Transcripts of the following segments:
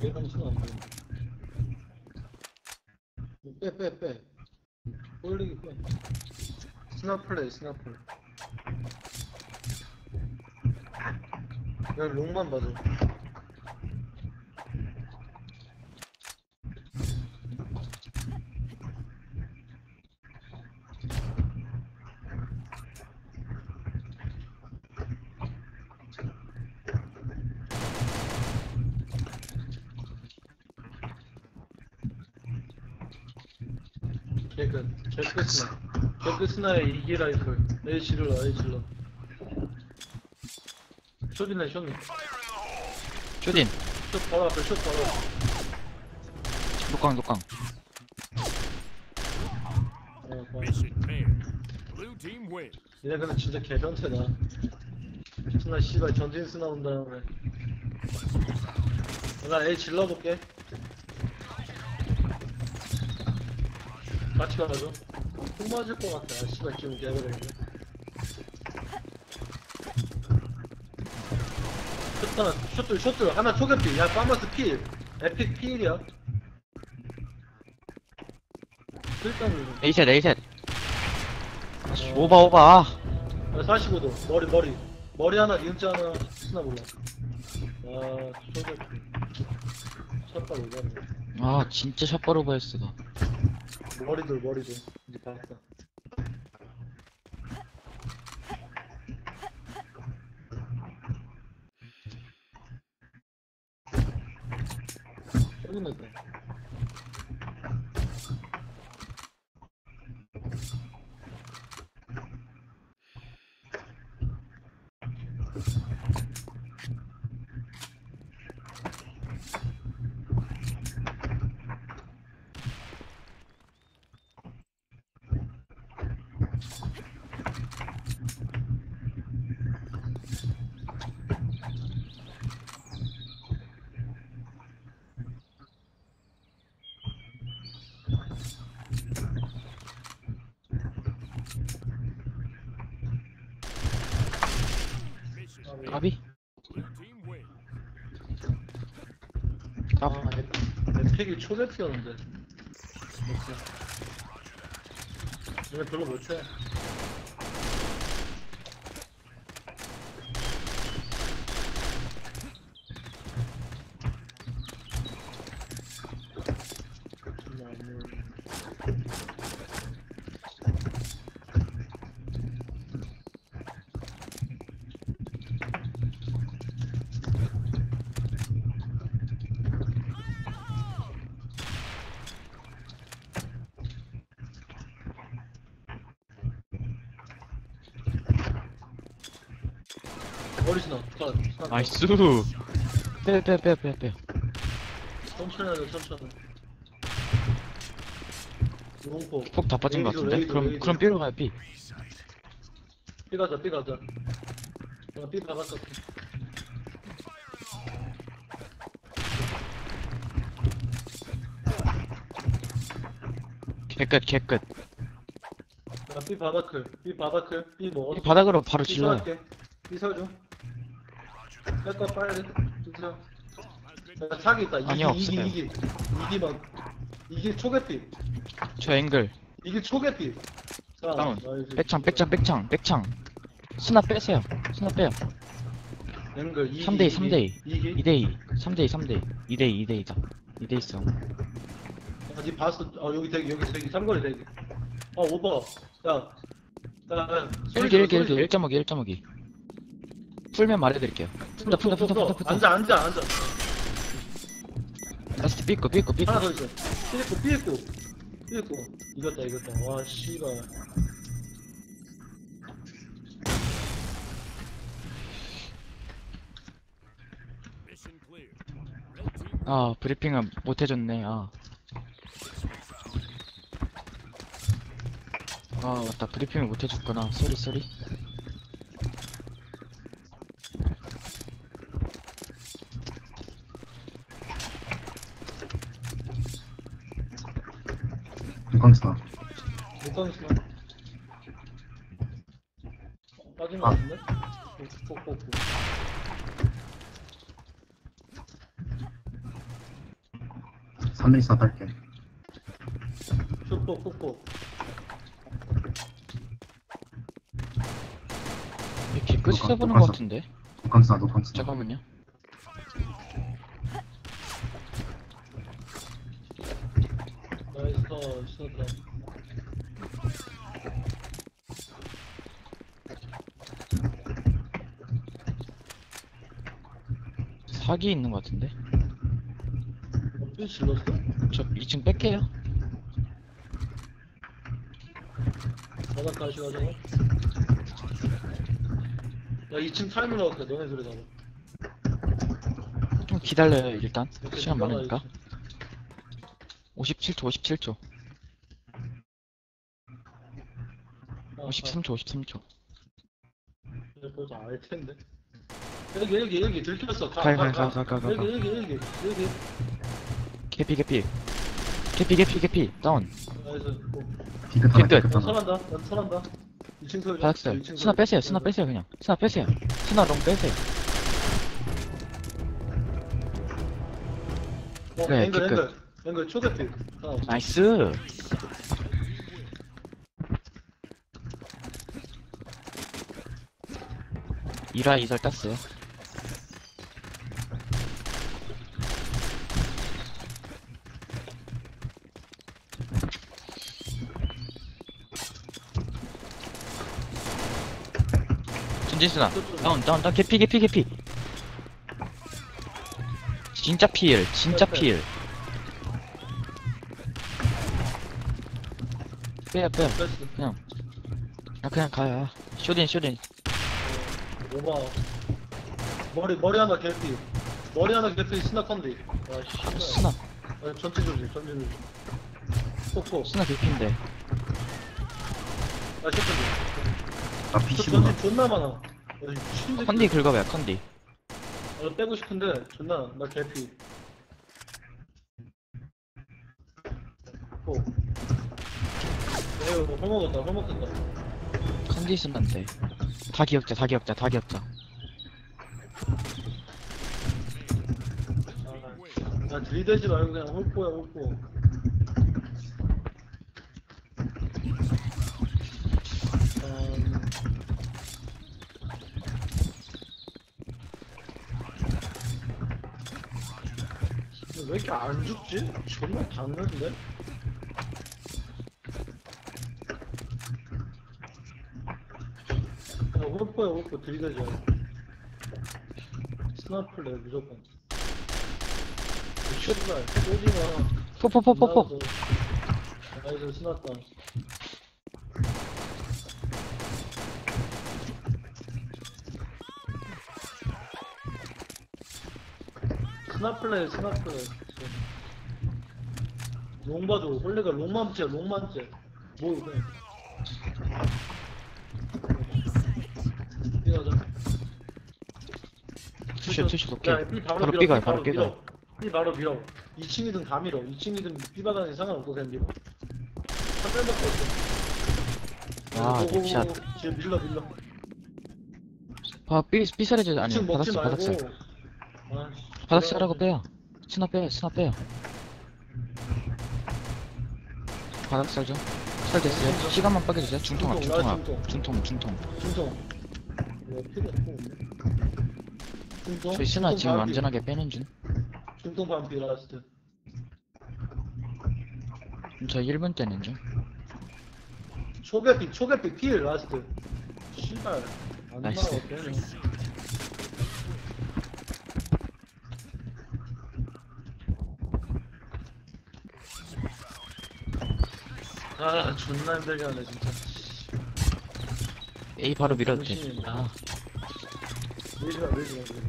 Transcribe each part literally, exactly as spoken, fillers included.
내려가면서 안 보인다. 빼, 빼, 빼. 올리기 빼. 스나플레이, 스나플레이. 야, 롱만 봐줘. 개끝, 개끝 스나. 개끝 스나의 이기 라이플. A 질러, A 질러. 쇼디네, 쇼디. 쇼딘 쇼 바로 앞에, 쇼 바로 앞에. 녹강 녹강. 어, 바로. Mission failed. Blue team wins. 얘네 근데 진짜 개변태다. 스나 씨발 전진 스나 온 다음에. 나 A 질러볼게. 같이 가죠. 총 맞을 것 같아. 아, 씨발 지금 개그래. 슛 하나, 슛들, 슛들 하나 초계필. 야, 파머스 필. 에픽 필이야. 일단 A셋 A셋. 오바 오바. 사십오 도 머리 머리 머리 하나 니은자 하나 쓰나 몰라. 아 초계필. 샷발 오졌네. 아 진짜 샷발 오버였어. 머리들 머리들 이제 봤어. 소리냈다. 까비? Blue team wins. 까 아, 내 팩이 초계피였는데. 얘네 별로 못해. 머리 스나. 스나. 나이스. 빼 빼 빼 빼 빼. 천천히 하자, 천천히. 롱포. 폭 다 빠진 것 같은데? 그럼 그럼 B로 가요 B. B 가자, B 가자. 나 B 박았어. 개끝 개끝. 나 B 바다클, B 바다클, B 먹었어. 이 바닥으로 바로 B 질러요. 설할게. B 설줘. 뺄거 빨리. 진짜. 야, 사기 있다. 이기, 아니요, 이기, 없어요. 이기. 이기만. 이기 초계피. 저 앵글. 이기 초계피. 자, 다운. 나이스. 백창 백창 백창 백창. 스나 빼세요. 스나 빼요. 앵글 이기. 삼 대 이 삼 대 이. 이기. 이 대 이. 삼 대 이 삼 대 이. 이 대 이 이 대 이다. 이 대 있어. 아, 니 봤어. 아, 여기 대기, 여기 대기. 삼거리 대기. 아, 오버. 야. 야, 야. 소리 일기 질러, 일기 소리 일기 질러. 일 점 오기 일 점 오기. 풀면 말해드릴게요. 푼다 푼다 푼다 푼다 푼다. 앉아, 앉아, 앉아. 라스트 삐꼬 삐꼬 삐꼬. 하나 더 있어. 삐했고, 삐했고. 삐했고. 이겼다, 이겼다. 와, 씨발. Mission clear. Red team 아 브리핑은 못 해줬네. 아. 아 맞다 브리핑을 못 해줬구나. 쏘리 쏘리. 강스나 못 가겠어. 빠진 거 같은데? 폭폭폭. 하늘 있어 달게. 슈퍼 폭포. 이렇게 끝에서 녹화, 보는 녹화서. 것 같은데? 녹광스나 녹광스나. 잠깐만요. 나이스 터 신었다. 사기 있는 것 같은데? 삐 질렀어? 저 이 층 뺄게요. 바닥 다시 가자고. 야 이 층 타이밍 할게 너네 둘이 가봐. 좀 기다려요, 일단. 이렇게 시간 들어가, 많으니까. 이렇게. 오십칠 초, 오십칠 초. 아, 오십삼 초, 오십삼 초. 아, 벌써 알 텐데. 여기 여기 여기 들켰어. 가, 가, 가, 가, 가, 가, 가, 가, 여기 여기 여기 여기. 개피, 개피. 개피, 개피, 개피. 다운. 나이스. 어. 디귿 하나 디귿. 디귿 난 하나. 설한다. 난 설한다. 이 층 소리. 받았어요. 이 층 스나 소리. 빼세요, 스나 빼세요, 그냥. 스나 빼세요. 스나 롱 빼세요. 어, 그래, 앵글 키크. 앵글 앵글 초대피. 어. 나이스. 이라 이설 땄어요. 전진수나 다운 다운 다운 개피 개피 개피. 진짜 피일 진짜 피일. 빼요 빼요. 됐어. 그냥 아 그냥 가요. 쇼딘 쇼딘. 오바. 머리 머리 하나 개피. 머리 하나 개피 스나 컨디. 아 씨. 스나 아, 전체 조지 전체 조지. 폭포. 스나 개피인데. 아 셰프님. 나 저 피시구나. 전체 존나 많아. 야, 이 미친 새끼. 컨디 긁어봐요 컨디. 아, 빼고 싶은데 존나 나 개피. 오. 에휴 헐먹었다 헐먹었다. 컨디 스나인데. 다 기억자 다 기억자 다 기억자. 아, 야 들이대지 말고 그냥 홀포야 홀포. 음, 왜 이렇게 안 죽지? 존나 닿는데? 야 홀포야 홀포 들이대지 말고. 스나플레 무조건. 씨발 쏘지마. 포포포포포. 나이스 스났다. 스나플레이 스나플레이. 롱 봐줘. 원래가 롱만째 롱만째. 뭐 그냥. 뛰어가자. 투쇼 투쇼 오케이. 야, 삐 바로, 바로 밀어, 삐가요 삐 바로 삐가요. 밀어. 삐 바로 밀어. 이 층이든 다 밀어. 이 층이든 삐바다니 상관없고 그냥 밀어. 한 명밖에 없어. 아 오오오. 립샷. 지금 밀러 밀러. 아 삐, 삐살해줘. 이 아니 층 먹지 바닥살 말고. 바닥살. 아이씨, 바닥살하고 들어가야지. 빼요. 스나 빼요 스나 빼요. 바닥살 좀. 살 됐어요. 시간만 빠개주세요. 중통 앞 중통, 중통 나 앞. 중통 중통. 중통. 왜 피가 또 없네. 중통. 저희 스나 중통 지금 반피. 완전하게 빼는 중. 중통 반피 라스트. 저 일 분 때는 중. 초계피 초계피 필 라스트. 씨발. 안 나이스. 나와 되네. 아 존나 힘들게 하네 진짜. A 바로 밀어도 돼. 정신이 아 밀지마 밀지마 밀지마.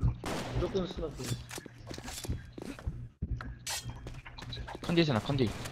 무조건 스나프. 컨디 스나 컨디.